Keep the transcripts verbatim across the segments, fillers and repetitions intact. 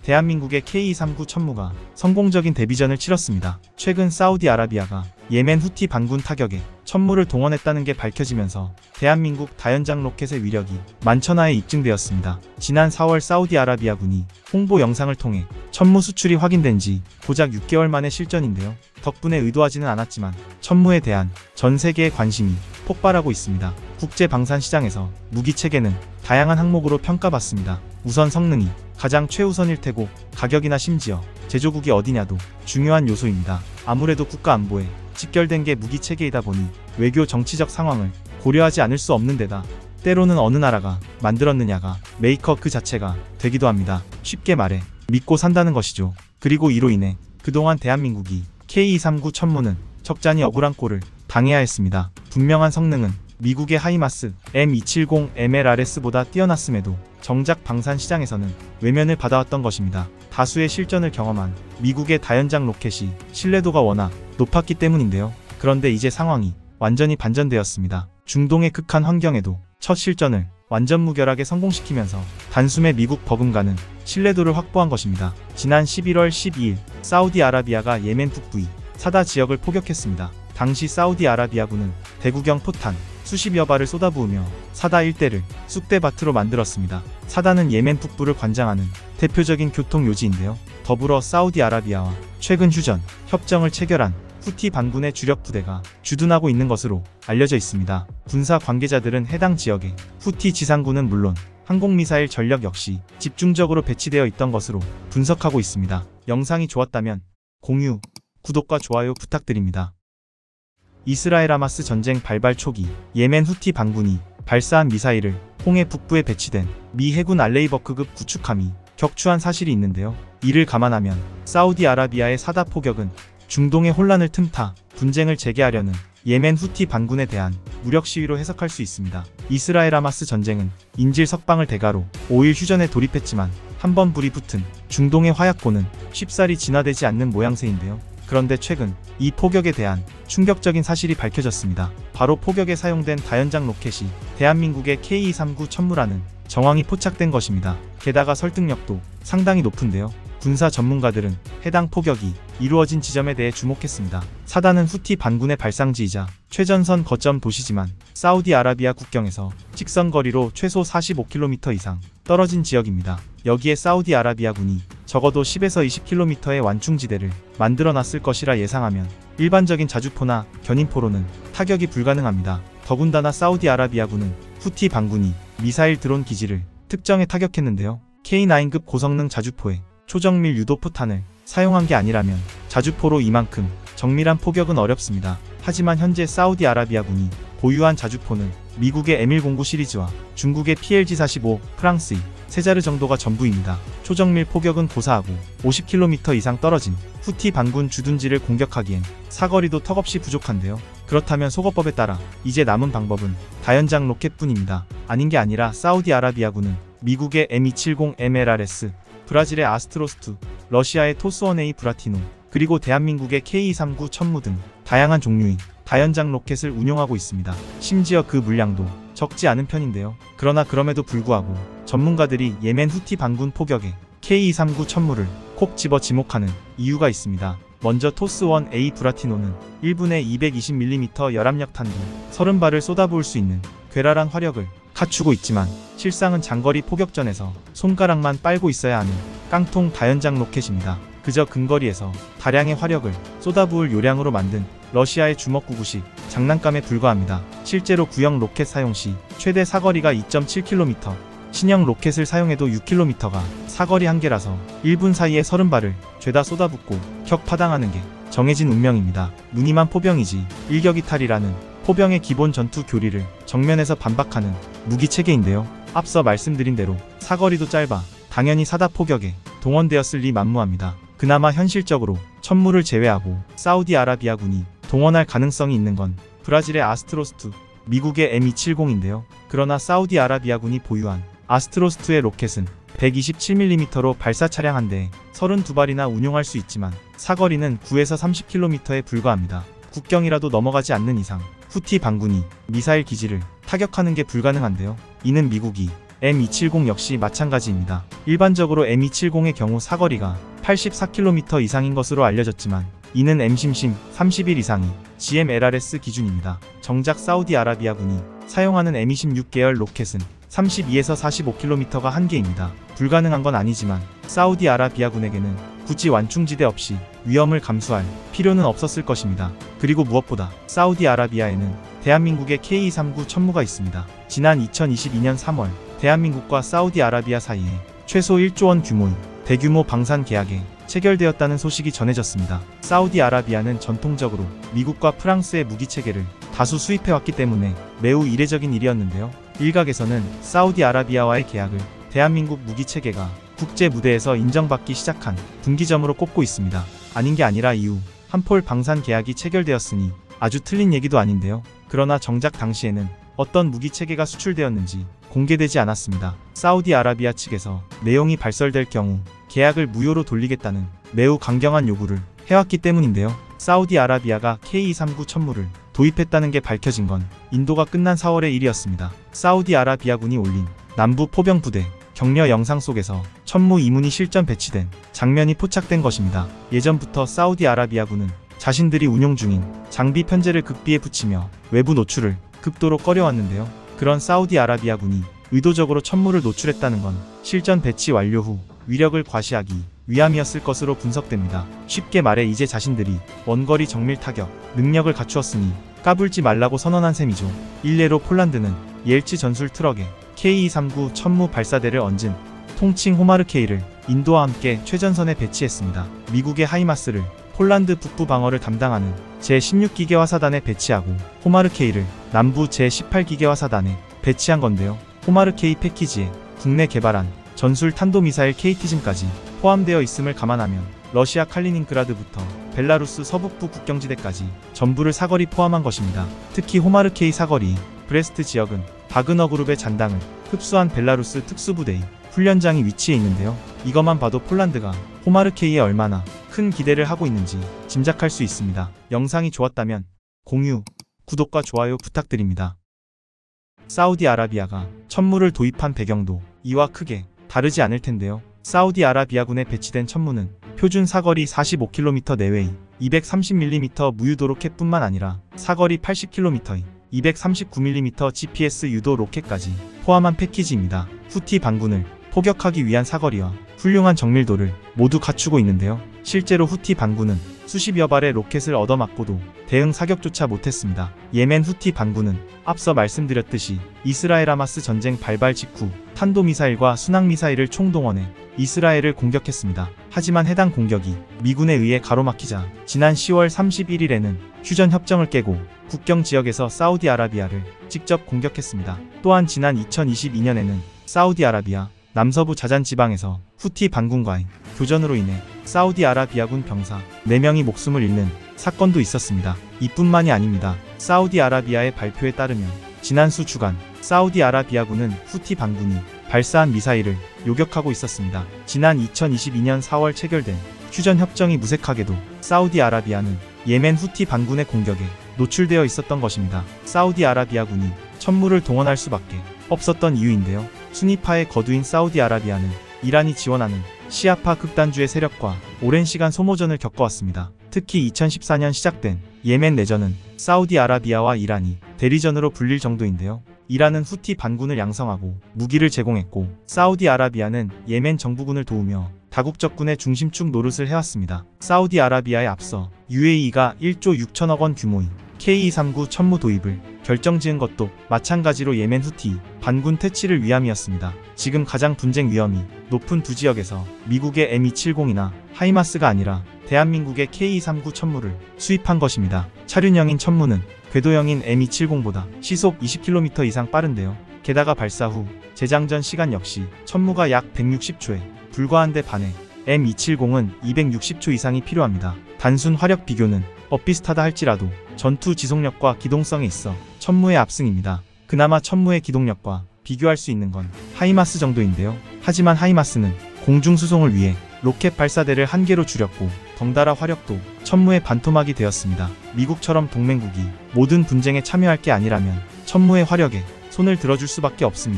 대한민국의 케이 이백삼십구 천무가 성공적인 데뷔전을 치렀습니다. 최근 사우디아라비아가 예멘 후티 반군 타격에 천무를 동원했다는 게 밝혀지면서 대한민국 다연장 로켓의 위력이 만천하에 입증되었습니다. 지난 사월 사우디아라비아군이 홍보 영상을 통해 천무 수출이 확인된 지 고작 육 개월 만의 실전인데요. 덕분에 의도하지는 않았지만 천무에 대한 전 세계의 관심이 폭발하고 있습니다. 국제 방산 시장에서 무기 체계는 다양한 항목으로 평가받습니다. 우선 성능이 가장 최우선일 테고 가격이나 심지어 제조국이 어디냐도 중요한 요소입니다. 아무래도 국가 안보에 직결된 게 무기 체계이다 보니 외교 정치적 상황을 고려하지 않을 수 없는 데다 때로는 어느 나라가 만들었느냐가 메이커 그 자체가 되기도 합니다. 쉽게 말해 믿고 산다는 것이죠. 그리고 이로 인해 그동안 대한민국이 케이 이백삼십구 천무는 적잖이 억울한 꼴을 당해야 했습니다. 분명한 성능은 미국의 하이마스 엠 이백칠십 엠엘알에스보다 뛰어났음에도 정작 방산 시장에서는 외면을 받아왔던 것입니다. 다수의 실전을 경험한 미국의 다연장 로켓이 신뢰도가 워낙 높았기 때문인데요. 그런데 이제 상황이 완전히 반전되었습니다. 중동의 극한 환경에도 첫 실전을 완전 무결하게 성공시키면서 단숨에 미국 버금가는 신뢰도를 확보한 것입니다. 지난 십일월 십이일 사우디아라비아가 예멘 북부의 사다 지역을 포격했습니다. 당시 사우디아라비아군은 대구경 포탄 수십여 발을 쏟아부으며 사다 일대를 쑥대밭으로 만들었습니다. 사다는 예멘 북부를 관장하는 대표적인 교통요지인데요. 더불어 사우디아라비아와 최근 휴전 협정을 체결한 후티 반군의 주력 부대가 주둔하고 있는 것으로 알려져 있습니다. 군사 관계자들은 해당 지역에 후티 지상군은 물론 항공미사일 전력 역시 집중적으로 배치되어 있던 것으로 분석하고 있습니다. 영상이 좋았다면 공유, 구독과 좋아요 부탁드립니다. 이스라엘 하마스 전쟁 발발 초기 예멘 후티 반군이 발사한 미사일을 홍해 북부에 배치된 미 해군 알레이버크급 구축함이 격추한 사실이 있는데요. 이를 감안하면 사우디아라비아의 사다 포격은 중동의 혼란을 틈타 분쟁을 재개하려는 예멘 후티 반군에 대한 무력 시위로 해석할 수 있습니다. 이스라엘 하마스 전쟁은 인질 석방을 대가로 오일 휴전에 돌입했지만 한번 불이 붙은 중동의 화약고는 쉽사리 진화되지 않는 모양새인데요. 그런데 최근 이 포격에 대한 충격적인 사실이 밝혀졌습니다. 바로 포격에 사용된 다연장 로켓이 대한민국의 케이 이백삼십구 천무라는 정황이 포착된 것입니다. 게다가 설득력도 상당히 높은데요. 군사 전문가들은 해당 포격이 이루어진 지점에 대해 주목했습니다. 사다는 후티 반군의 발상지이자 최전선 거점 도시지만 사우디아라비아 국경에서 직선거리로 최소 사십오 킬로미터 이상 떨어진 지역입니다. 여기에 사우디아라비아군이 적어도 십에서 이십 킬로미터의 완충지대를 만들어놨을 것이라 예상하면 일반적인 자주포나 견인포로는 타격이 불가능합니다. 더군다나 사우디아라비아군은 후티 반군이 미사일 드론 기지를 특정에 타격했는데요. 케이 나인급 고성능 자주포에 초정밀 유도 포탄을 사용한 게 아니라면 자주포로 이만큼 정밀한 포격은 어렵습니다. 하지만 현재 사우디아라비아군이 보유한 자주포는 미국의 엠 백구 시리즈와 중국의 피엘지 사십오, 프랑스의 세자르 정도가 전부입니다. 초정밀 포격은 고사하고 오십 킬로미터 이상 떨어진 후티 반군 주둔지를 공격하기엔 사거리도 턱없이 부족한데요. 그렇다면 소거법에 따라 이제 남은 방법은 다연장 로켓뿐입니다. 아닌 게 아니라 사우디아라비아군은 미국의 엠 이백칠십 엠엘알에스, 브라질의 아스트로스 투, 러시아의 토스원 에이 브라티노, 그리고 대한민국의 케이 이백삼십구 천무 등 다양한 종류의 다연장 로켓을 운용하고 있습니다. 심지어 그 물량도 적지 않은 편인데요. 그러나 그럼에도 불구하고 전문가들이 예멘 후티 반군 포격에 케이 이백삼십구 천무를 콕 집어 지목하는 이유가 있습니다. 먼저 토스원 에이 브라티노는 일 분에 이백이십 밀리미터 열압력 탄두 서른 발을 쏟아부을 수 있는 괴랄한 화력을 갖추고 있지만 실상은 장거리 포격전에서 손가락만 빨고 있어야 하는 깡통 다연장 로켓입니다. 그저 근거리에서 다량의 화력을 쏟아부을 요량으로 만든 러시아의 주먹구구식 장난감에 불과합니다. 실제로 구형 로켓 사용 시 최대 사거리가 이 점 칠 킬로미터, 신형 로켓을 사용해도 육 킬로미터가 사거리 한계라서 일 분 사이에 서른 발을 죄다 쏟아붓고 격파당하는 게 정해진 운명입니다. 무늬만 포병이지 일격이탈이라는 포병의 기본 전투 교리를 정면에서 반박하는 무기체계인데요. 앞서 말씀드린 대로 사거리도 짧아 당연히 사다 포격에 동원되었을 리 만무합니다. 그나마 현실적으로 천무를 제외하고 사우디아라비아군이 동원할 가능성이 있는 건 브라질의 아스트로스 투, 미국의 엠 이백칠십인데요. 그러나 사우디아라비아군이 보유한 아스트로스 투의 로켓은 백이십칠 밀리미터로 발사 차량 한 대에 서른두 발이나 운용할 수 있지만 사거리는 구에서 삼십 킬로미터에 불과합니다. 국경이라도 넘어가지 않는 이상 후티 반군이 미사일 기지를 타격하는 게 불가능한데요. 이는 미국이 엠 이백칠십 역시 마찬가지입니다. 일반적으로 엠 이백칠십의 경우 사거리가 팔십사 킬로미터 이상인 것으로 알려졌지만 이는 엠심심 삼십일 이상이 지엠엘알에스 기준입니다. 정작 사우디아라비아군이 사용하는 엠 이십육 계열 로켓은 삼십이에서 사십오 킬로미터가 한계입니다. 불가능한 건 아니지만 사우디아라비아군에게는 굳이 완충지대 없이 위험을 감수할 필요는 없었을 것입니다. 그리고 무엇보다 사우디아라비아에는 대한민국의 케이 이백삼십구 천무가 있습니다. 지난 이천이십이년 삼월 대한민국과 사우디아라비아 사이에 최소 일조 원 규모의 대규모 방산 계약에 체결되었다는 소식이 전해졌습니다. 사우디아라비아는 전통적으로 미국과 프랑스의 무기체계를 다수 수입해왔기 때문에 매우 이례적인 일이었는데요. 일각에서는 사우디아라비아와의 계약을 대한민국 무기체계가 국제 무대에서 인정받기 시작한 분기점으로 꼽고 있습니다. 아닌 게 아니라 이후 한폴 방산 계약이 체결되었으니 아주 틀린 얘기도 아닌데요. 그러나 정작 당시에는 어떤 무기체계가 수출되었는지 공개되지 않았습니다. 사우디아라비아 측에서 내용이 발설될 경우 계약을 무효로 돌리겠다는 매우 강경한 요구를 해왔기 때문인데요. 사우디아라비아가 케이 이백삼십구 천무를 도입했다는 게 밝혀진 건 인도가 끝난 사월의 일이었습니다. 사우디아라비아군이 올린 남부 포병 부대 격려 영상 속에서 천무 이문이 실전 배치된 장면이 포착된 것입니다. 예전부터 사우디아라비아군은 자신들이 운용 중인 장비 편제를 극비에 붙이며 외부 노출을 극도로 꺼려왔는데요. 그런 사우디아라비아군이 의도적으로 천무를 노출했다는 건 실전 배치 완료 후 위력을 과시하기 위함이었을 것으로 분석됩니다. 쉽게 말해 이제 자신들이 원거리 정밀 타격 능력을 갖추었으니 까불지 말라고 선언한 셈이죠. 일례로 폴란드는 옐츠 전술 트럭에 케이 이백삼십구 천무 발사대를 얹은 통칭 호마르케이를 인도와 함께 최전선에 배치했습니다. 미국의 하이마스를 폴란드 북부 방어를 담당하는 제십육 기계 화사단에 배치하고 호마르케이를 남부 제십팔 기계 화사단에 배치한 건데요. 호마르케이 패키지에 국내 개발한 전술 탄도미사일 케이티즘까지 포함되어 있음을 감안하면 러시아 칼리닝그라드부터 벨라루스 서북부 국경지대까지 전부를 사거리 포함한 것입니다. 특히 호마르케이 사거리 브레스트 지역은 바그너 그룹의 잔당을 흡수한 벨라루스 특수부대의 훈련장이 위치해 있는데요. 이것만 봐도 폴란드가 호마르케이에 얼마나 큰 기대를 하고 있는지 짐작할 수 있습니다. 영상이 좋았다면 공유, 구독과 좋아요 부탁드립니다. 사우디아라비아가 천무를 도입한 배경도 이와 크게 다르지 않을 텐데요. 사우디아라비아군에 배치된 천무는 표준 사거리 사십오 킬로미터 내외의 이백삼십 밀리미터 무유도 로켓뿐만 아니라 사거리 팔십 킬로미터의 이백삼십구 밀리미터 지피에스 유도 로켓까지 포함한 패키지입니다. 후티 반군을 포격하기 위한 사거리와 훌륭한 정밀도를 모두 갖추고 있는데요. 실제로 후티 반군은 수십여 발의 로켓을 얻어맞고도 대응 사격조차 못했습니다. 예멘 후티 반군은 앞서 말씀드렸듯이 이스라엘 하마스 전쟁 발발 직후 탄도미사일과 순항미사일을 총동원해 이스라엘을 공격했습니다. 하지만 해당 공격이 미군에 의해 가로막히자 지난 시월 삼십일일에는 휴전 협정을 깨고 국경 지역에서 사우디아라비아를 직접 공격했습니다. 또한 지난 이천이십이년에는 사우디아라비아 남서부 자잔 지방에서 후티 반군과의 교전으로 인해 사우디아라비아군 병사 네 명이 목숨을 잃는 사건도 있었습니다. 이뿐만이 아닙니다. 사우디아라비아의 발표에 따르면 지난 수 주간 사우디아라비아군은 후티 반군이 발사한 미사일을 요격하고 있었습니다. 지난 이천이십이년 사월 체결된 휴전 협정이 무색하게도 사우디아라비아는 예멘 후티 반군의 공격에 노출되어 있었던 것입니다. 사우디아라비아군이 천무를 동원할 수밖에 없었던 이유인데요. 수니파의 거두인 사우디아라비아는 이란이 지원하는 시아파 극단주의 세력과 오랜 시간 소모전을 겪어왔습니다. 특히 이천십사년 시작된 예멘 내전은 사우디아라비아와 이란이 대리전으로 불릴 정도인데요. 이란은 후티 반군을 양성하고 무기를 제공했고 사우디아라비아는 예멘 정부군을 도우며 다국적군의 중심축 노릇을 해왔습니다. 사우디아라비아에 앞서 유에이가 일조 육천억 원 규모의 케이 이백삼십구 천무 도입을 결정지은 것도 마찬가지로 예멘 후티 반군 퇴치를 위함이었습니다. 지금 가장 분쟁 위험이 높은 두 지역에서 미국의 엠 이백칠십이나 하이마스가 아니라 대한민국의 케이 이백삼십구 천무를 수입한 것입니다. 차륜형인 천무는 궤도형인 엠 이백칠십보다 시속 이십 킬로미터 이상 빠른데요. 게다가 발사 후 재장전 시간 역시 천무가 약 백육십 초에 불과한데 반해 엠 이백칠십은 이백육십 초 이상이 필요합니다. 단순 화력 비교는 엇비슷하다 할지라도 전투 지속력과 기동성에 있어 천무의 압승입니다. 그나마 천무의 기동력과 비교할 수 있는 건 하이마스 정도인데요. 하지만 하이마스는 공중 수송을 위해 로켓 발사대를 한 개로 줄였고 덩달아 화력도 천무의 반토막이 되었습니다. 미국처럼 동맹국이 모든 분쟁에 참여할 게 아니라면 천무의 화력에 손을 들어줄 수밖에 없습니다.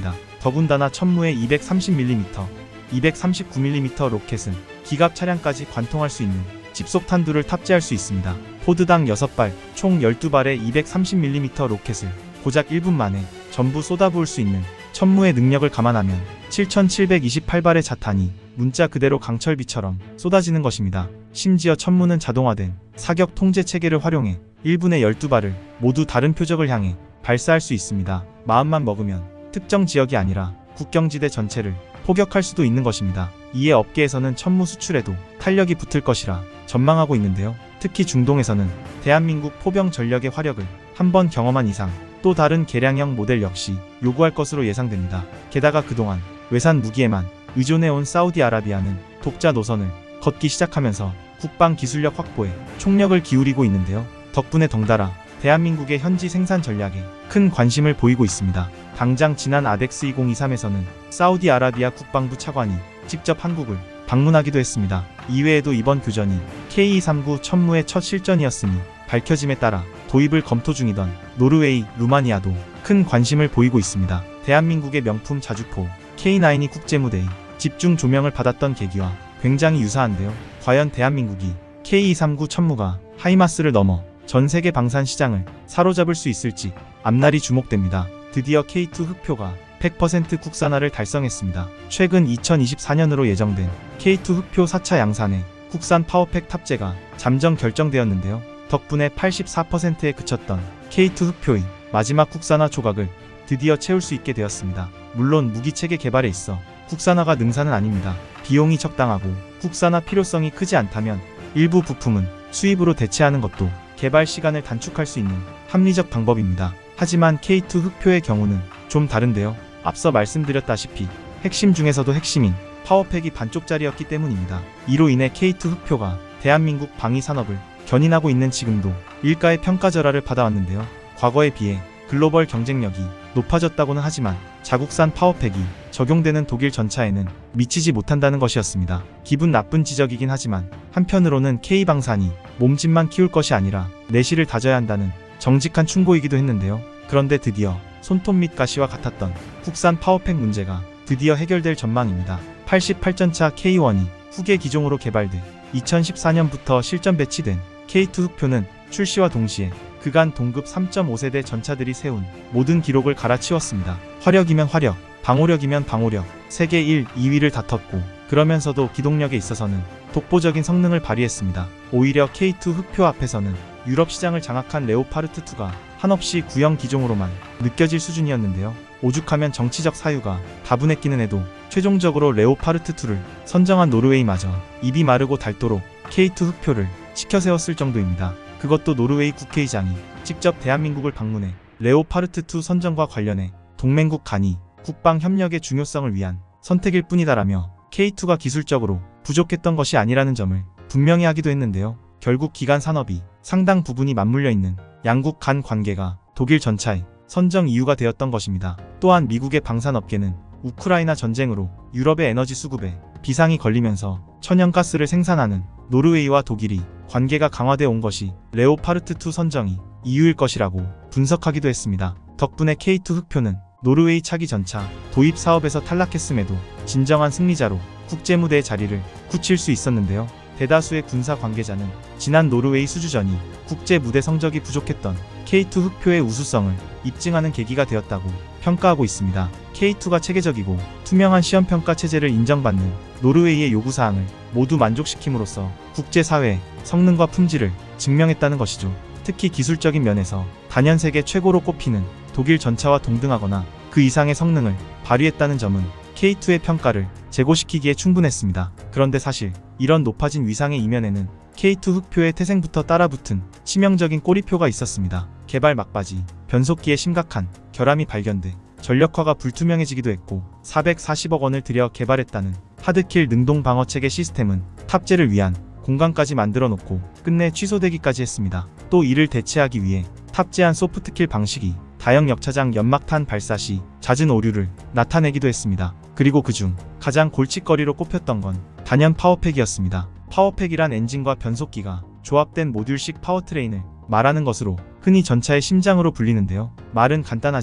더군다나 천무의 이백삼십 밀리미터, 이백삼십구 밀리미터 로켓은 기갑 차량까지 관통할 수 있는 집속탄두를 탑재할 수 있습니다. 포드당 여섯 발, 총 열두 발의 이백삼십 밀리미터 로켓을 고작 일 분 만에 전부 쏟아부을 수 있는 천무의 능력을 감안하면 칠천칠백이십팔 발의 자탄이 문자 그대로 강철비처럼 쏟아지는 것입니다. 심지어 천무는 자동화된 사격 통제 체계를 활용해 일 분에 열두 발을 모두 다른 표적을 향해 발사할 수 있습니다. 마음만 먹으면 특정 지역이 아니라 국경지대 전체를 포격할 수도 있는 것입니다. 이에 업계에서는 천무 수출에도 탄력이 붙을 것이라 전망하고 있는데요. 특히 중동에서는 대한민국 포병 전력의 화력을 한번 경험한 이상 또 다른 개량형 모델 역시 요구할 것으로 예상됩니다. 게다가 그동안 외산 무기에만 의존해온 사우디아라비아는 독자 노선을 걷기 시작하면서 국방 기술력 확보에 총력을 기울이고 있는데요. 덕분에 덩달아 대한민국의 현지 생산 전략에 큰 관심을 보이고 있습니다. 당장 지난 아덱스 이천이십삼에서는 사우디아라비아 국방부 차관이 직접 한국을 방문하기도 했습니다. 이외에도 이번 교전이 케이 이백삼십구 천무의 첫 실전이었으니 밝혀짐에 따라 도입을 검토 중이던 노르웨이, 루마니아도 큰 관심을 보이고 있습니다. 대한민국의 명품 자주포 케이 나인이 국제무대에 집중 조명을 받았던 계기와 굉장히 유사한데요. 과연 대한민국이 케이 이백삼십구 천무가 하이마스를 넘어 전 세계 방산 시장을 사로잡을 수 있을지 앞날이 주목됩니다. 드디어 케이 투 흑표가 백 퍼센트 국산화를 달성했습니다. 최근 이천이십사 년으로 예정된 케이 투 흑표 사 차 양산의 국산 파워팩 탑재가 잠정 결정되었는데요. 덕분에 팔십사 퍼센트에 그쳤던 케이 투 흑표의 마지막 국산화 조각을 드디어 채울 수 있게 되었습니다. 물론 무기체계 개발에 있어 국산화가 능사는 아닙니다. 비용이 적당하고 국산화 필요성이 크지 않다면 일부 부품은 수입으로 대체하는 것도 개발 시간을 단축할 수 있는 합리적 방법입니다. 하지만 케이 투 흑표의 경우는 좀 다른데요. 앞서 말씀드렸다시피 핵심 중에서도 핵심인 파워팩이 반쪽짜리였기 때문입니다. 이로 인해 케이 투 흑표가 대한민국 방위산업을 견인하고 있는 지금도 일가의 평가절하를 받아왔는데요. 과거에 비해 글로벌 경쟁력이 높아졌다고는 하지만 자국산 파워팩이 적용되는 독일 전차에는 미치지 못한다는 것이었습니다. 기분 나쁜 지적이긴 하지만 한편으로는 K방산이 몸집만 키울 것이 아니라 내실을 다져야 한다는 정직한 충고이기도 했는데요. 그런데 드디어 손톱 및 가시와 같았던 국산 파워팩 문제가 드디어 해결될 전망입니다. 팔십팔 전차 케이 원이 후계 기종으로 개발돼 이천십사 년부터 실전 배치된 케이 투 흑표는 출시와 동시에 그간 동급 삼 점 오 세대 전차들이 세운 모든 기록을 갈아치웠습니다. 화력이면 화력, 방호력이면 방호력, 세계 일, 이 위를 다퉜고 그러면서도 기동력에 있어서는 독보적인 성능을 발휘했습니다. 오히려 케이 투 흑표 앞에서는 유럽 시장을 장악한 레오파르트 투가 한없이 구형 기종으로만 느껴질 수준이었는데요. 오죽하면 정치적 사유가 다분했기는 해도 최종적으로 레오파르트 투를 선정한 노르웨이마저 입이 마르고 닳도록 케이 투 흑표를 치켜세웠을 정도입니다. 그것도 노르웨이 국회의장이 직접 대한민국을 방문해 레오파르트 투 선정과 관련해 동맹국 간이 국방 협력의 중요성을 위한 선택일 뿐이다라며 케이 투가 기술적으로 부족했던 것이 아니라는 점을 분명히 하기도 했는데요. 결국 기간 산업이 상당 부분이 맞물려 있는 양국 간 관계가 독일 전차의 선정 이유가 되었던 것입니다. 또한 미국의 방산업계는 우크라이나 전쟁으로 유럽의 에너지 수급에 비상이 걸리면서 천연가스를 생산하는 노르웨이와 독일이 관계가 강화되어 온 것이 레오파르트 투 선정이 이유일 것이라고 분석하기도 했습니다. 덕분에 케이 투 흑표는 노르웨이 차기 전차 도입 사업에서 탈락했음에도 진정한 승리자로 국제무대의 자리를 굳힐 수 있었는데요. 대다수의 군사 관계자는 지난 노르웨이 수주전이 국제무대 성적이 부족했던 케이 투 흑표의 우수성을 입증하는 계기가 되었다고 평가하고 있습니다. 케이 투가 체계적이고 투명한 시험평가 체제를 인정받는 노르웨이의 요구사항을 모두 만족시킴으로써 국제사회의 성능과 품질을 증명했다는 것이죠. 특히 기술적인 면에서 단연 세계 최고로 꼽히는 독일 전차와 동등하거나 그 이상의 성능을 발휘했다는 점은 케이 투의 평가를 제고시키기에 충분했습니다. 그런데 사실 이런 높아진 위상의 이면에는 케이 투 흑표의 태생부터 따라붙은 치명적인 꼬리표가 있었습니다. 개발 막바지 변속기에 심각한 결함이 발견돼 전력화가 불투명해지기도 했고 사백사십억 원을 들여 개발했다는 하드킬 능동 방어체계 시스템은 탑재를 위한 공간까지 만들어 놓고 끝내 취소되기까지 했습니다. 또 이를 대체하기 위해 탑재한 소프트킬 방식이 다형 역차장 연막탄 발사 시 잦은 오류를 나타내기도 했습니다. 그리고 그중 가장 골칫거리로 꼽혔던 건 단연 파워팩이었습니다. 파워팩이란 엔진과 변속기가 조합된 모듈식 파워트레인을 말하는 것으로 흔히 전차의 심장으로 불리는데요. 말은 간단하지만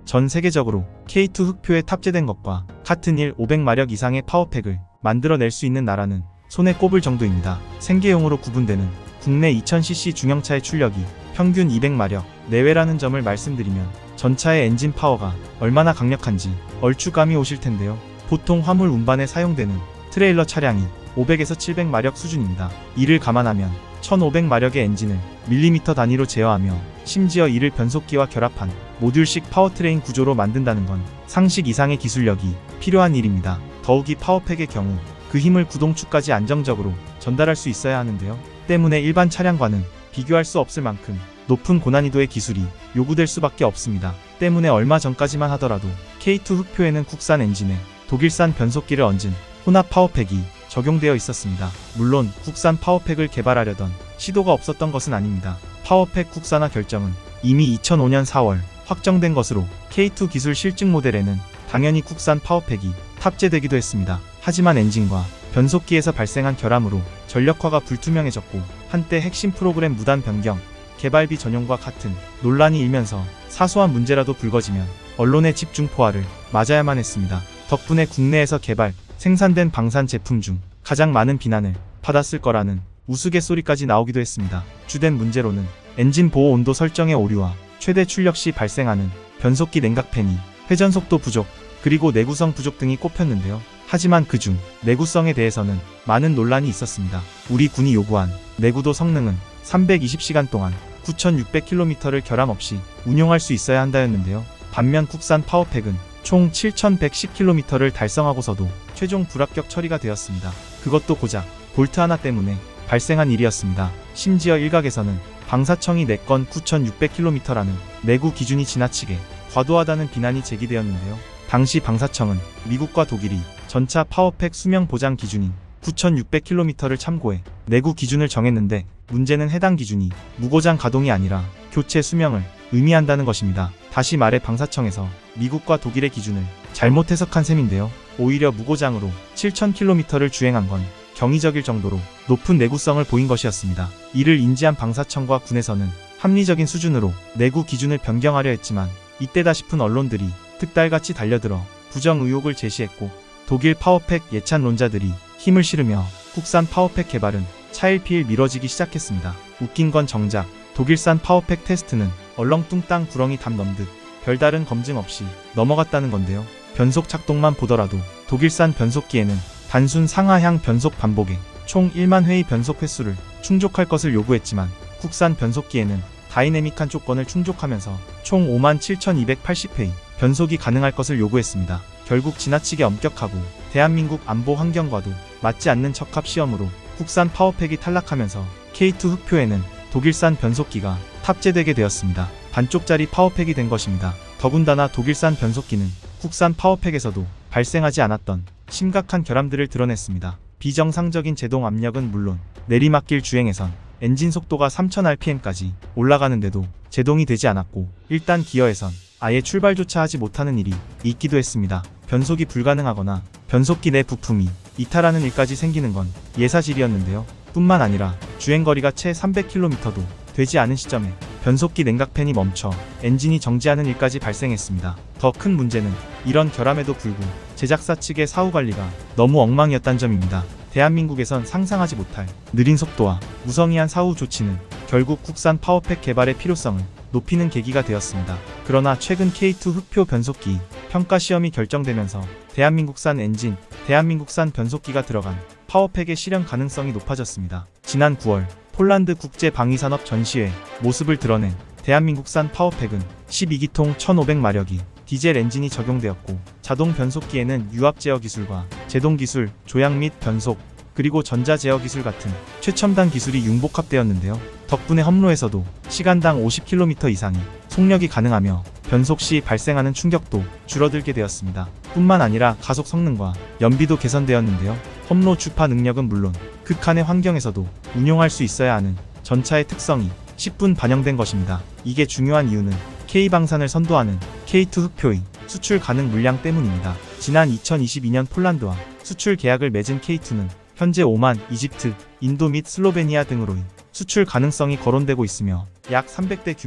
전 세계적으로 케이 투 흑표에 탑재된 것과 같은 일 오백 마력 이상의 파워팩을 만들어낼 수 있는 나라는 손에 꼽을 정도입니다. 생계용으로 구분되는 국내 이천 씨씨 중형차의 출력이 평균 이백 마력 내외라는 점을 말씀드리면 전차의 엔진 파워가 얼마나 강력한지 얼추 감이 오실 텐데요. 보통 화물 운반에 사용되는 트레일러 차량이 오백에서 칠백 마력 수준입니다. 이를 감안하면 천오백 마력의 엔진을 밀리미터 단위로 제어하며 심지어 이를 변속기와 결합한 모듈식 파워트레인 구조로 만든다는 건 상식 이상의 기술력이 필요한 일입니다. 더욱이 파워팩의 경우 그 힘을 구동축까지 안정적으로 전달할 수 있어야 하는데요. 때문에 일반 차량과는 비교할 수 없을 만큼 높은 고난이도의 기술이 요구될 수밖에 없습니다. 때문에 얼마 전까지만 하더라도 케이 투 흑표에는 국산 엔진에 독일산 변속기를 얹은 혼합 파워팩이 적용되어 있었습니다. 물론 국산 파워팩을 개발하려던 시도가 없었던 것은 아닙니다. 파워팩 국산화 결정은 이미 이천오 년 사월 확정된 것으로 케이 투 기술 실증 모델에는 당연히 국산 파워팩이 탑재되기도 했습니다. 하지만 엔진과 변속기에서 발생한 결함으로 전력화가 불투명해졌고 한때 핵심 프로그램 무단 변경, 개발비 전용과 같은 논란이 일면서 사소한 문제라도 불거지면 언론의 집중 포화를 맞아야만 했습니다. 덕분에 국내에서 개발, 생산된 방산 제품 중 가장 많은 비난을 받았을 거라는 우스갯소리까지 나오기도 했습니다. 주된 문제로는 엔진 보호 온도 설정의 오류와 최대 출력 시 발생하는 변속기 냉각팬이 회전속도 부족, 그리고 내구성 부족 등이 꼽혔는데요. 하지만 그중 내구성에 대해서는 많은 논란이 있었습니다. 우리 군이 요구한 내구도 성능은 삼백이십 시간 동안 구천육백 킬로미터를 결함 없이 운용할 수 있어야 한다였는데요. 반면 국산 파워팩은 총 칠천백십 킬로미터를 달성하고서도 최종 불합격 처리가 되었습니다. 그것도 고작 볼트 하나 때문에 발생한 일이었습니다. 심지어 일각에서는 방사청이 내건 구천육백 킬로미터라는 내구 기준이 지나치게 과도하다는 비난이 제기되었는데요. 당시 방사청은 미국과 독일이 전차 파워팩 수명 보장 기준인 구천육백 킬로미터를 참고해 내구 기준을 정했는데 문제는 해당 기준이 무고장 가동이 아니라 교체 수명을 의미한다는 것입니다. 다시 말해 방사청에서 미국과 독일의 기준을 잘못 해석한 셈인데요. 오히려 무고장으로 칠천 킬로미터를 주행한 건 경이적일 정도로 높은 내구성을 보인 것이었습니다. 이를 인지한 방사청과 군에서는 합리적인 수준으로 내구 기준을 변경하려 했지만 이때다 싶은 언론들이 득달같이 달려들어 부정 의혹을 제시했고 독일 파워팩 예찬론자들이 힘을 실으며 국산 파워팩 개발은 차일피일 미뤄지기 시작했습니다. 웃긴 건 정작 독일산 파워팩 테스트는 얼렁뚱땅 구렁이 담 넘듯 별다른 검증 없이 넘어갔다는 건데요. 변속 작동만 보더라도 독일산 변속기에는 단순 상하향 변속 반복에 총 일만 회의 변속 횟수를 충족할 것을 요구했지만 국산 변속기에는 다이내믹한 조건을 충족하면서 총 오만 칠천이백팔십 회의 변속이 가능할 것을 요구했습니다. 결국 지나치게 엄격하고 대한민국 안보 환경과도 맞지 않는 척합 시험으로 국산 파워팩이 탈락하면서 케이 투 흑표에는 독일산 변속기가 탑재되게 되었습니다. 반쪽짜리 파워팩이 된 것입니다. 더군다나 독일산 변속기는 국산 파워팩에서도 발생하지 않았던 심각한 결함들을 드러냈습니다. 비정상적인 제동 압력은 물론 내리막길 주행에선 엔진 속도가 삼천 알피엠까지 올라가는데도 제동이 되지 않았고 일 단 기어에선 아예 출발조차 하지 못하는 일이 있기도 했습니다. 변속이 불가능하거나 변속기 내 부품이 이탈하는 일까지 생기는 건 예사실이었는데요. 뿐만 아니라 주행거리가 채 삼백 킬로미터도 되지 않은 시점에 변속기 냉각팬이 멈춰 엔진이 정지하는 일까지 발생했습니다. 더 큰 문제는 이런 결함에도 불구 제작사 측의 사후관리가 너무 엉망이었다는 점입니다. 대한민국에선 상상하지 못할 느린 속도와 무성의한 사후 조치는 결국 국산 파워팩 개발의 필요성을 높이는 계기가 되었습니다. 그러나 최근 케이 투 흑표 변속기 평가 시험이 결정되면서 대한민국산 엔진, 대한민국산 변속기가 들어간 파워팩의 실현 가능성이 높아졌습니다. 지난 구월 폴란드 국제방위산업 전시회 모습을 드러낸 대한민국산 파워팩은 십이 기통 천오백 마력이 디젤 엔진이 적용되었고 자동 변속기에는 유압 제어 기술과 제동 기술, 조향 및 변속, 그리고 전자 제어 기술 같은 최첨단 기술이 융복합되었는데요. 덕분에 험로에서도 시간당 오십 킬로미터 이상이 속력이 가능하며 변속 시 발생하는 충격도 줄어들게 되었습니다. 뿐만 아니라 가속 성능과 연비도 개선되었는데요. 험로 주파 능력은 물론 극한의 환경에서도 운용할 수 있어야 하는 전차의 특성이 십분 반영된 것입니다. 이게 중요한 이유는 K방산을 선도하는 케이 투 흑표의 수출 가능 물량 때문입니다. 지난 이천이십이 년 폴란드와 수출 계약을 맺은 케이 투는 현재 오만, 이집트, 인도 및 슬로베니아 등으로의 수출 가능성이 거론되고 있으며 약 삼백 대 규모의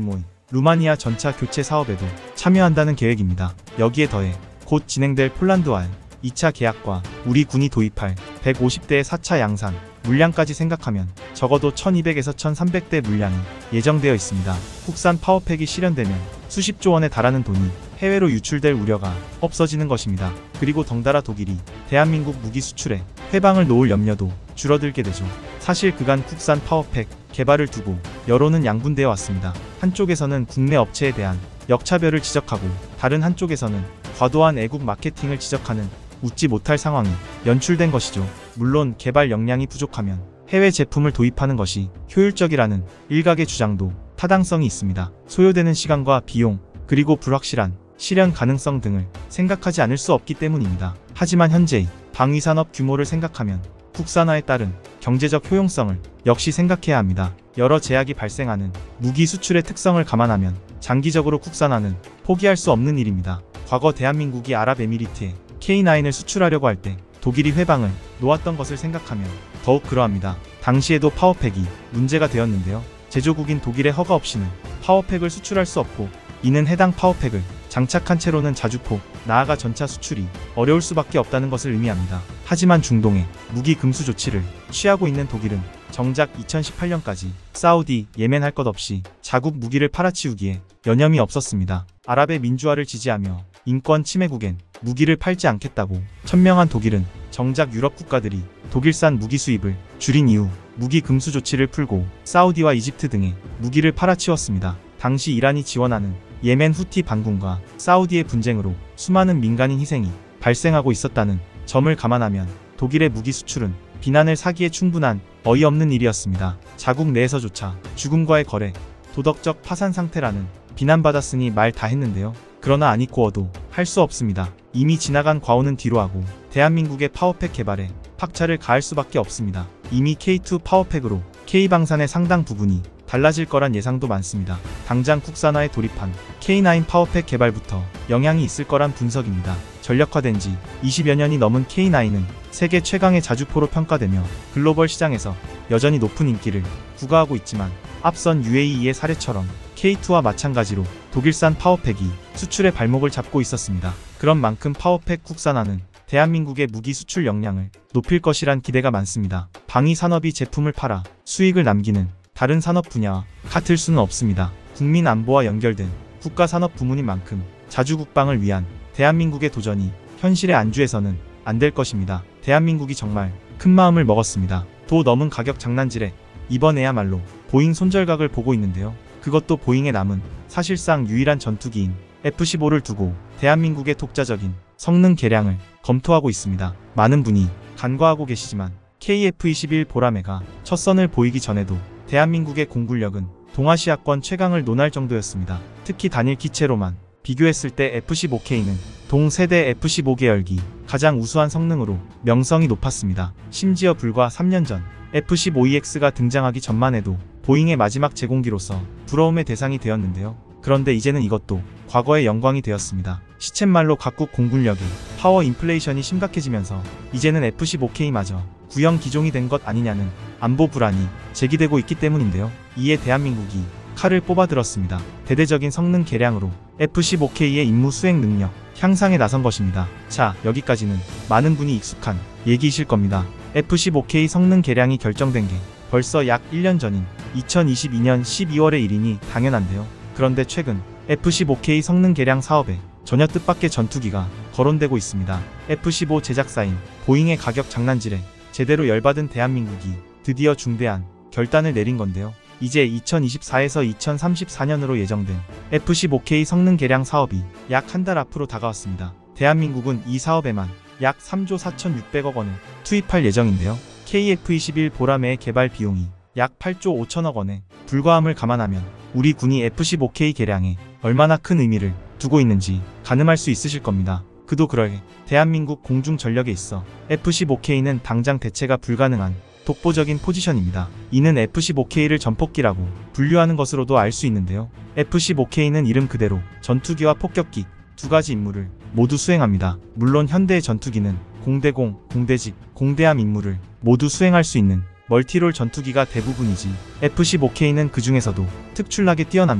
루마니아 전차 교체 사업에도 참여한다는 계획입니다. 여기에 더해 곧 진행될 폴란드와의 이 차 계약과 우리 군이 도입할 백오십 대의 사 차 양산 물량까지 생각하면 적어도 천이백에서 천삼백 대 물량이 예정되어 있습니다. 국산 파워팩이 실현되면 수십조 원에 달하는 돈이 해외로 유출될 우려가 없어지는 것입니다. 그리고 덩달아 독일이 대한민국 무기 수출에 회방을 놓을 염려도 줄어들게 되죠. 사실 그간 국산 파워팩 개발을 두고 여론은 양분되어 왔습니다. 한쪽에서는 국내 업체에 대한 역차별을 지적하고 다른 한쪽에서는 과도한 애국 마케팅을 지적하는 웃지 못할 상황이 연출된 것이죠. 물론 개발 역량이 부족하면 해외 제품을 도입하는 것이 효율적이라는 일각의 주장도 타당성이 있습니다. 소요되는 시간과 비용, 그리고 불확실한 실현 가능성 등을 생각하지 않을 수 없기 때문입니다. 하지만 현재의 방위산업 규모를 생각하면 국산화에 따른 경제적 효용성을 역시 생각해야 합니다. 여러 제약이 발생하는 무기 수출의 특성을 감안하면 장기적으로 국산화는 포기할 수 없는 일입니다. 과거 대한민국이 아랍에미리트에 케이 나인을 수출하려고 할 때 독일이 회방을 놓았던 것을 생각하면 더욱 그러합니다. 당시에도 파워팩이 문제가 되었는데요. 제조국인 독일의 허가 없이는 파워팩을 수출할 수 없고, 이는 해당 파워팩을 장착한 채로는 자주포, 나아가 전차 수출이 어려울 수밖에 없다는 것을 의미합니다. 하지만 중동에 무기 금수 조치를 취하고 있는 독일은 정작 이천십팔 년까지 사우디, 예멘 할 것 없이 자국 무기를 팔아치우기에 여념이 없었습니다. 아랍의 민주화를 지지하며 인권 침해국엔 무기를 팔지 않겠다고 천명한 독일은 정작 유럽 국가들이 독일산 무기 수입을 줄인 이후 무기 금수 조치를 풀고 사우디와 이집트 등에 무기를 팔아치웠습니다. 당시 이란이 지원하는 예멘 후티 반군과 사우디의 분쟁으로 수많은 민간인 희생이 발생하고 있었다는 점을 감안하면 독일의 무기 수출은 비난을 사기에 충분한 어이없는 일이었습니다. 자국 내에서조차 죽음과의 거래, 도덕적 파산 상태라는 비난받았으니 말 다 했는데요. 그러나 안 잊고 어도 할 수 없습니다. 이미 지나간 과오는 뒤로하고 대한민국의 파워팩 개발에 박차를 가할 수밖에 없습니다. 이미 케이 투 파워팩으로 K방산의 상당 부분이 달라질 거란 예상도 많습니다. 당장 국산화에 돌입한 케이 나인 파워팩 개발부터 영향이 있을 거란 분석입니다. 전력화된 지 이십여 년이 넘은 케이 나인은 세계 최강의 자주포로 평가되며 글로벌 시장에서 여전히 높은 인기를 구가하고 있지만, 앞선 유에이이의 사례처럼 케이 투와 마찬가지로 독일산 파워팩이 수출의 발목을 잡고 있었습니다. 그런 만큼 파워팩 국산화는 대한민국의 무기 수출 역량을 높일 것이란 기대가 많습니다. 방위 산업이 제품을 팔아 수익을 남기는 다른 산업 분야와 같을 수는 없습니다. 국민 안보와 연결된 국가 산업 부문인 만큼 자주 국방을 위한 대한민국의 도전이 현실에 안주해서는 안 될 것입니다. 대한민국이 정말 큰 마음을 먹었습니다. 도 넘은 가격 장난질에 이번에야말로 보잉 손절각을 보고 있는데요. 그것도 보잉에 남은 사실상 유일한 전투기인 에프 십오를 두고 대한민국의 독자적인 성능 개량을 검토하고 있습니다. 많은 분이 간과하고 계시지만 케이 에프 이십일 보라매가 첫 선을 보이기 전에도 대한민국의 공군력은 동아시아권 최강을 논할 정도였습니다. 특히 단일 기체로만 비교했을 때 에프 십오 케이는 동세대 에프 십오 계열기 가장 우수한 성능으로 명성이 높았습니다. 심지어 불과 삼 년 전 에프 십오 이엑스가 등장하기 전만 해도 보잉의 마지막 제공기로서 부러움의 대상이 되었는데요. 그런데 이제는 이것도 과거의 영광이 되었습니다. 시쳇말로 각국 공군력의 파워 인플레이션이 심각해지면서 이제는 에프 십오 케이마저 구형 기종이 된 것 아니냐는 안보 불안이 제기되고 있기 때문인데요. 이에 대한민국이 칼을 뽑아들었습니다. 대대적인 성능 개량으로 에프 십오 케이의 임무 수행 능력 향상에 나선 것입니다. 자, 여기까지는 많은 분이 익숙한 얘기이실 겁니다. 에프 십오 케이 성능 개량이 결정된 게 벌써 약 일 년 전인 이천이십이 년 십이월의 일이니 당연한데요. 그런데 최근 에프 십오 케이 성능 개량 사업에 전혀 뜻밖의 전투기가 거론되고 있습니다. 에프 십오 제작사인 보잉의 가격 장난질에 제대로 열받은 대한민국이 드디어 중대한 결단을 내린 건데요. 이제 이천이십사에서 이천삼십사 년으로 예정된 에프 십오 케이 성능 개량 사업이 약 한 달 앞으로 다가왔습니다. 대한민국은 이 사업에만 약 삼조 사천육백억 원을 투입할 예정인데요. 케이 에프 이십일 보라매의 개발 비용이 약 팔조 오천억 원에 불과함을 감안하면 우리 군이 에프 십오 케이 개량에 얼마나 큰 의미를 두고 있는지 가늠할 수 있으실 겁니다. 그도 그러게 대한민국 공중전력에 있어 에프 십오 케이는 당장 대체가 불가능한 독보적인 포지션입니다. 이는 에프 십오 케이를 전폭기라고 분류하는 것으로도 알 수 있는데요. 에프 십오 케이는 이름 그대로 전투기와 폭격기 두 가지 임무를 모두 수행합니다. 물론 현대의 전투기는 공대공, 공대직, 공대함 임무를 모두 수행할 수 있는 멀티롤 전투기가 대부분이지 에프 십오 케이는 그 중에서도 특출나게 뛰어납니다.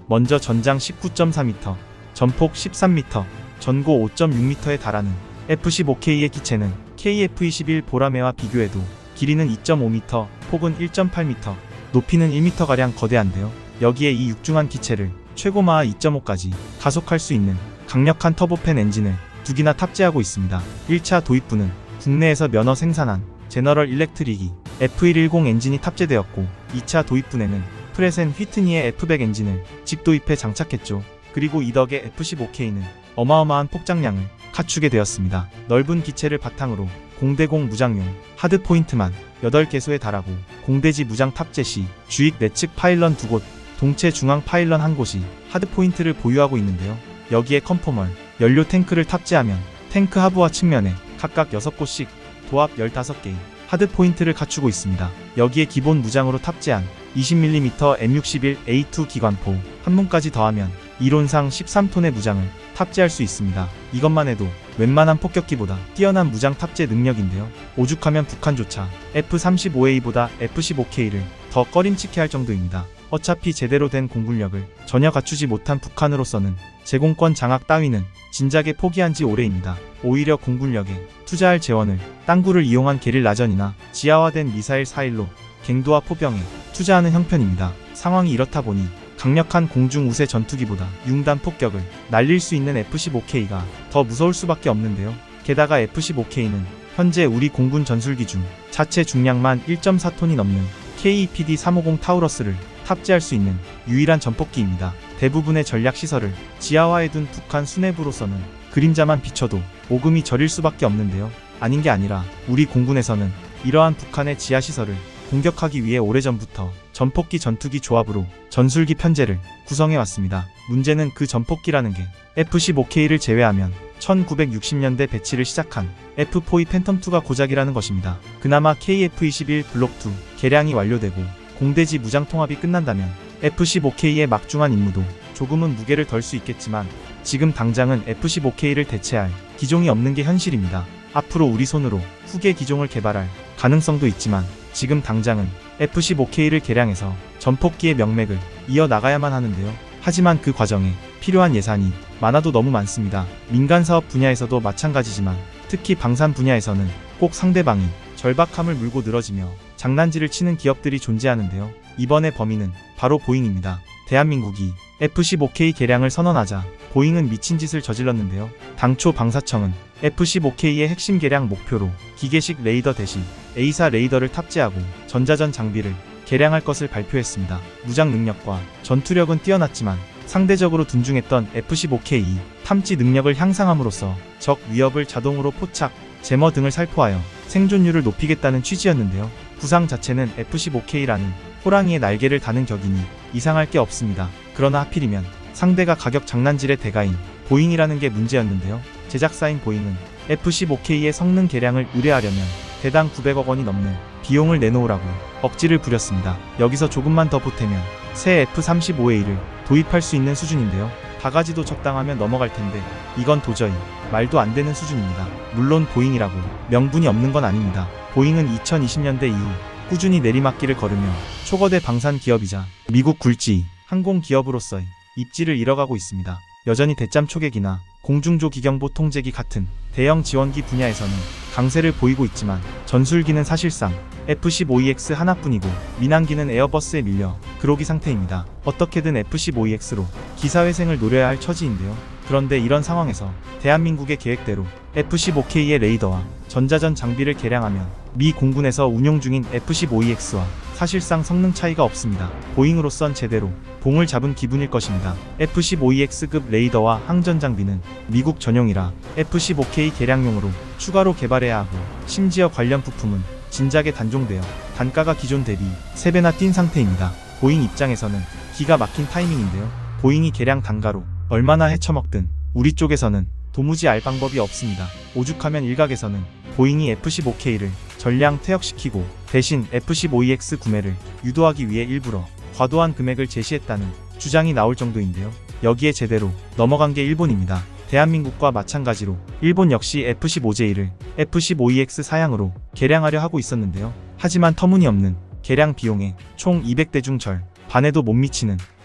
먼저 전장 십구 점 사 미터, 전폭 십삼 미터, 전고 오 점 육 미터에 달하는 에프 십오 케이의 기체는 케이에프 이십일 보라매와 비교해도 길이는 이 점 오 미터, 폭은 일 점 팔 미터, 높이는 일 미터가량 거대한데요. 여기에 이 육중한 기체를 최고마하 이 점 오까지 가속할 수 있는 강력한 터보팬 엔진을 두 기나 탑재하고 있습니다. 일 차 도입부는 국내에서 면허 생산한 제너럴 일렉트릭이 에프 백십 엔진이 탑재되었고, 이 차 도입분에는 프렛앤 휘트니의 에프 백 엔진을 직도입해 장착했죠. 그리고 이 덕에 에프 십오 케이는 어마어마한 폭장량을 갖추게 되었습니다. 넓은 기체를 바탕으로 공대공 무장용 하드포인트만 여덟 개소에 달하고, 공대지 무장 탑재 시 주익 내측 파일런 두 곳, 동체 중앙 파일런 한 곳이 하드포인트를 보유하고 있는데요. 여기에 컨포멀 연료 탱크를 탑재하면 탱크 하부와 측면에 각각 여섯 곳씩 도합 열다섯 개의 하드포인트를 갖추고 있습니다. 여기에 기본 무장으로 탑재한 이십 밀리미터 엠 육십일 에이 투 기관포 한 문까지 더하면 이론상 십삼 톤의 무장을 탑재할 수 있습니다. 이것만 해도 웬만한 폭격기보다 뛰어난 무장 탑재 능력인데요. 오죽하면 북한조차 에프 삼십오 에이보다 에프 십오 케이를 더 꺼림칙해 할 정도입니다. 어차피 제대로 된 공군력을 전혀 갖추지 못한 북한으로서는 제공권 장악 따위는 진작에 포기한 지 오래입니다. 오히려 공군력에 투자할 재원을 땅굴을 이용한 게릴라전이나 지하화된 미사일 사일로 갱도와 포병에 투자하는 형편입니다. 상황이 이렇다 보니 강력한 공중 우세 전투기보다 융단 폭격을 날릴 수 있는 에프 십오 케이가 더 무서울 수밖에 없는데요. 게다가 에프 십오 케이는 현재 우리 공군 전술기 중 자체 중량만 일 점 사 톤이 넘는 케이이피디 삼백오십 타우러스를 탑재할 수 있는 유일한 전폭기입니다. 대부분의 전략시설을 지하화해 둔 북한 수뇌부로서는 그림자만 비춰도 오금이 저릴 수밖에 없는데요. 아닌 게 아니라 우리 공군에서는 이러한 북한의 지하시설을 공격하기 위해 오래전부터 전폭기 전투기 조합으로 전술기 편제를 구성해왔습니다. 문제는 그 전폭기라는 게 에프 십오 케이를 제외하면 천구백육십 년대 배치를 시작한 에프 포이 팬텀이가 고작이라는 것입니다. 그나마 케이에프 이십일 블록 이 개량이 완료되고 공대지 무장 통합이 끝난다면 에프 십오 케이의 막중한 임무도 조금은 무게를 덜 수 있겠지만, 지금 당장은 에프 십오 케이를 대체할 기종이 없는 게 현실입니다. 앞으로 우리 손으로 후계 기종을 개발할 가능성도 있지만, 지금 당장은 에프 십오 케이를 개량해서 전폭기의 명맥을 이어나가야만 하는데요. 하지만 그 과정에 필요한 예산이 많아도 너무 많습니다. 민간사업 분야에서도 마찬가지지만 특히 방산 분야에서는 꼭 상대방이 절박함을 물고 늘어지며 장난질을 치는 기업들이 존재하는데요. 이번의 범인은 바로 보잉입니다. 대한민국이 에프 십오 케이 개량을 선언하자 보잉은 미친 짓을 저질렀는데요. 당초 방사청은 에프 십오 케이의 핵심 개량 목표로 기계식 레이더 대신 에이사 레이더를 탑재하고 전자전 장비를 개량할 것을 발표했습니다. 무장 능력과 전투력은 뛰어났지만 상대적으로 둔중했던 에프 십오 케이 탐지 능력을 향상함으로써 적 위협을 자동으로 포착, 제머 등을 살포하여 생존율을 높이겠다는 취지였는데요. 구상 자체는 에프 십오 케이라는 호랑이의 날개를 다는 격이니 이상할 게 없습니다. 그러나 하필이면 상대가 가격 장난질의 대가인 보잉이라는 게 문제였는데요. 제작사인 보잉은 에프 십오 케이의 성능 개량을 의뢰하려면 대당 구백억 원이 넘는 비용을 내놓으라고 억지를 부렸습니다. 여기서 조금만 더 보태면 새 에프 삼십오 에이를 도입할 수 있는 수준인데요. 바가지도 적당하면 넘어갈 텐데 이건 도저히 말도 안 되는 수준입니다. 물론 보잉이라고 명분이 없는 건 아닙니다. 보잉은 이천이십 년대 이후 꾸준히 내리막길을 걸으며 초거대 방산 기업이자 미국 굴지 항공 기업으로서의 입지를 잃어가고 있습니다. 여전히 대잠 초계기나 공중조 기경보 통제기 같은 대형 지원기 분야에서는 강세를 보이고 있지만 전술기는 사실상 에프 십오 이엑스 하나뿐이고 민항기는 에어버스에 밀려 그로기 상태입니다. 어떻게든 에프 십오 이엑스로 기사회생을 노려야 할 처지인데요. 그런데 이런 상황에서 대한민국의 계획대로 에프 십오 케이의 레이더와 전자전 장비를 개량하면 미 공군에서 운용 중인 에프 십오 이엑스와 사실상 성능 차이가 없습니다. 보잉으로선 제대로 봉을 잡은 기분일 것입니다. 에프 십오 이엑스급 레이더와 항전 장비는 미국 전용이라 에프 십오 케이 개량용으로 추가로 개발해야 하고, 심지어 관련 부품은 진작에 단종되어 단가가 기존 대비 세 배나 뛴 상태입니다. 보잉 입장에서는 기가 막힌 타이밍인데요. 보잉이 개량 단가로 얼마나 헤쳐먹든 우리 쪽에서는 도무지 알 방법이 없습니다. 오죽하면 일각에서는 보잉이 에프 십오 케이를 전량 퇴역시키고 대신 에프 십오 이엑스 구매를 유도하기 위해 일부러 과도한 금액을 제시했다는 주장이 나올 정도인데요. 여기에 제대로 넘어간 게 일본입니다. 대한민국과 마찬가지로 일본 역시 에프 십오 제이를 에프 십오 이엑스 사양으로 개량하려 하고 있었는데요. 하지만 터무니없는 개량 비용에 총 이백 대 중 절 반에도 못 미치는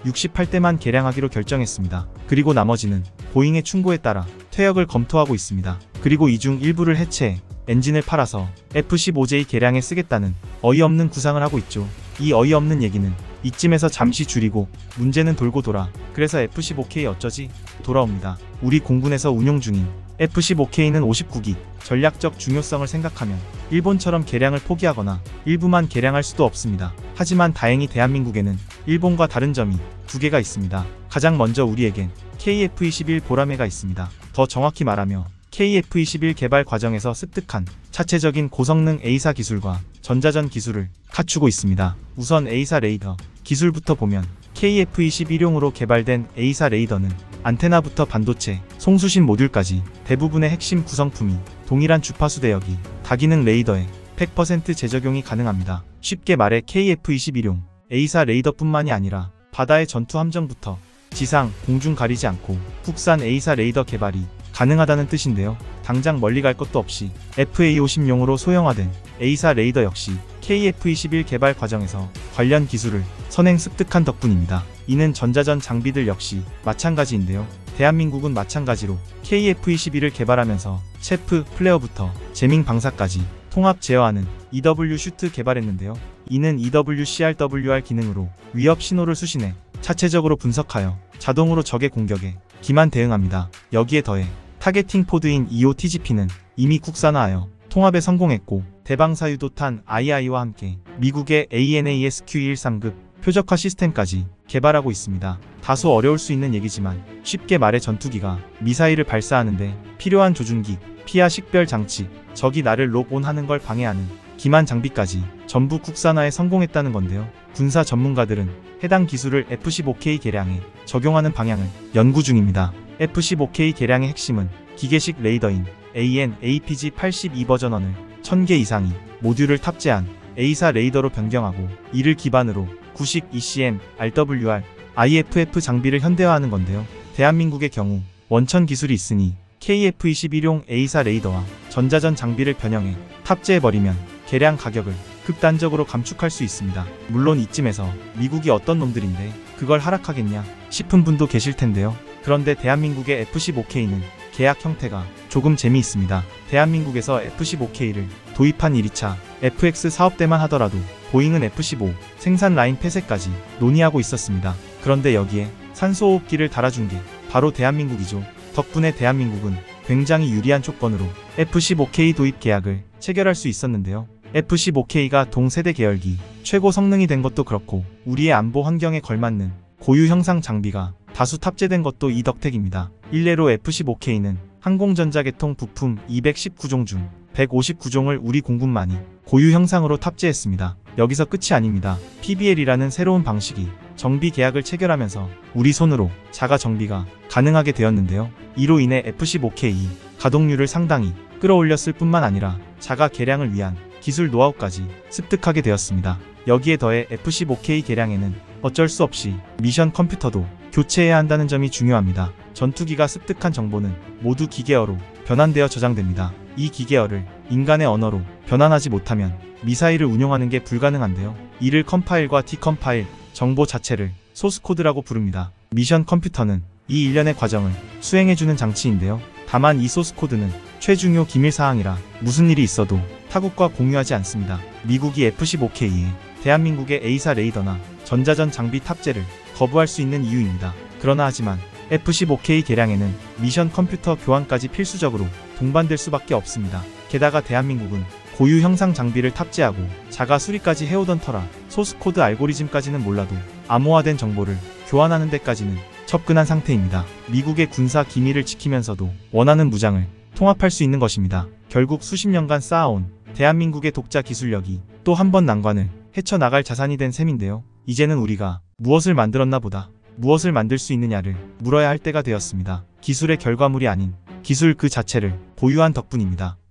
육십팔 대만 개량하기로 결정했습니다. 그리고 나머지는 보잉의 충고에 따라 퇴역을 검토하고 있습니다. 그리고 이 중 일부를 해체해 엔진을 팔아서 에프 십오 제이 개량에 쓰겠다는 어이없는 구상을 하고 있죠. 이 어이없는 얘기는 이쯤에서 잠시 줄이고 문제는 돌고 돌아 그래서 에프 십오 케이 어쩌지? 돌아옵니다. 우리 공군에서 운용 중인 에프 십오 케이는 오십구 기 전략적 중요성을 생각하면 일본처럼 개량을 포기하거나 일부만 개량할 수도 없습니다. 하지만 다행히 대한민국에는 일본과 다른 점이 두 개가 있습니다. 가장 먼저 우리에겐 케이에프 이십일 보라매가 있습니다. 더 정확히 말하며 케이에프 이십일 개발 과정에서 습득한 차체적인 고성능 에이사 기술과 전자전 기술을 갖추고 있습니다. 우선 에이사 레이더 기술부터 보면 케이에프 이십일용으로 개발된 에이사 레이더는 안테나부터 반도체, 송수신 모듈까지 대부분의 핵심 구성품이 동일한 주파수 대역이 다기능 레이더에 백 퍼센트 재적용이 가능합니다. 쉽게 말해 케이에프 이십일용 에이사 레이더뿐만이 아니라 바다의 전투 함정부터 지상, 공중 가리지 않고 국산 에이사 레이더 개발이 가능하다는 뜻인데요. 당장 멀리 갈 것도 없이 에프에이 오십용으로 소형화된 에이사 레이더 역시 케이에프 이십일 개발 과정에서 관련 기술을 선행 습득한 덕분입니다. 이는 전자전 장비들 역시 마찬가지인데요. 대한민국은 마찬가지로 케이에프 이십일을 개발하면서 체프, 플레어부터 제밍 방사까지 통합 제어하는 이더블유 슈트 개발했는데요. 이는 이더블유씨알더블유알 기능으로 위협 신호를 수신해 차체적으로 분석하여 자동으로 적의 공격에 기만 대응합니다. 여기에 더해 타겟팅 포드인 이오티지피는 이미 국산화하여 통합에 성공했고 대방사유도탄 아이아이와 함께 미국의 에이엔에이에스큐 이백십삼급 표적화 시스템까지 개발하고 있습니다. 다소 어려울 수 있는 얘기지만 쉽게 말해 전투기가 미사일을 발사하는데 필요한 조준기, 피하 식별 장치, 적이 나를 록온하는 걸 방해하는 기만 장비까지 전부 국산화에 성공했다는 건데요. 군사 전문가들은 해당 기술을 에프 십오 케이 개량에 적용하는 방향을 연구 중입니다. 에프 십오 케이 개량의 핵심은 기계식 레이더인 에이엔 에이피지 팔십이 버전원을 천 개 이상의 모듈을 탑재한 에이사 레이더로 변경하고 이를 기반으로 구식 이씨엠, 알더블유알, 아이에프에프 장비를 현대화하는 건데요. 대한민국의 경우 원천 기술이 있으니 케이에프 이십일용 에이사 레이더와 전자전 장비를 변형해 탑재해버리면 개량 가격을 극단적으로 감축할 수 있습니다. 물론 이쯤에서 미국이 어떤 놈들인데 그걸 하락하겠냐 싶은 분도 계실 텐데요. 그런데 대한민국의 에프 십오 케이는 계약 형태가 조금 재미있습니다. 대한민국에서 에프 십오 케이를 도입한 일 위차 에프엑스 사업 때만 하더라도 보잉은 에프 십오 생산 라인 폐쇄까지 논의하고 있었습니다. 그런데 여기에 산소호흡기를 달아준 게 바로 대한민국이죠. 덕분에 대한민국은 굉장히 유리한 조건으로 에프 십오 케이 도입 계약을 체결할 수 있었는데요. 에프 십오 케이가 동세대 계열기 최고 성능이 된 것도 그렇고 우리의 안보 환경에 걸맞는 고유 형상 장비가 다수 탑재된 것도 이 덕택입니다. 일례로 에프 십오 케이는 항공전자 계통 부품 이백십구 종 중 백오십구 종을 우리 공군만이 고유 형상으로 탑재했습니다. 여기서 끝이 아닙니다. 피비엘이라는 새로운 방식이 정비 계약을 체결하면서 우리 손으로 자가 정비가 가능하게 되었는데요. 이로 인해 에프 십오 케이 가동률을 상당히 끌어올렸을 뿐만 아니라 자가 개량을 위한 기술 노하우까지 습득하게 되었습니다. 여기에 더해 에프 십오 케이 개량에는 어쩔 수 없이 미션 컴퓨터도 교체해야 한다는 점이 중요합니다. 전투기가 습득한 정보는 모두 기계어로 변환되어 저장됩니다. 이 기계어를 인간의 언어로 변환하지 못하면 미사일을 운용하는 게 불가능한데요. 이를 컴파일과 디컴파일, 정보 자체를 소스코드라고 부릅니다. 미션 컴퓨터는 이 일련의 과정을 수행해주는 장치인데요. 다만 이 소스코드는 최중요 기밀사항이라 무슨 일이 있어도 타국과 공유하지 않습니다. 미국이 에프 십오 케이에 대한민국의 에이사 레이더나 전자전 장비 탑재를 거부할 수 있는 이유입니다. 그러나 하지만 에프 십오 케이 개량에는 미션 컴퓨터 교환까지 필수적으로 동반될 수밖에 없습니다. 게다가 대한민국은 고유 형상 장비를 탑재하고 자가 수리까지 해오던 터라 소스코드 알고리즘까지는 몰라도 암호화된 정보를 교환하는 데까지는 접근한 상태입니다. 미국의 군사 기밀을 지키면서도 원하는 무장을 통합할 수 있는 것입니다. 결국 수십 년간 쌓아온 대한민국의 독자 기술력이 또 한 번 난관을 헤쳐나갈 자산이 된 셈인데요. 이제는 우리가 무엇을 만들었나 보다 무엇을 만들 수 있느냐를 물어야 할 때가 되었습니다. 기술의 결과물이 아닌 기술 그 자체를 보유한 덕분입니다.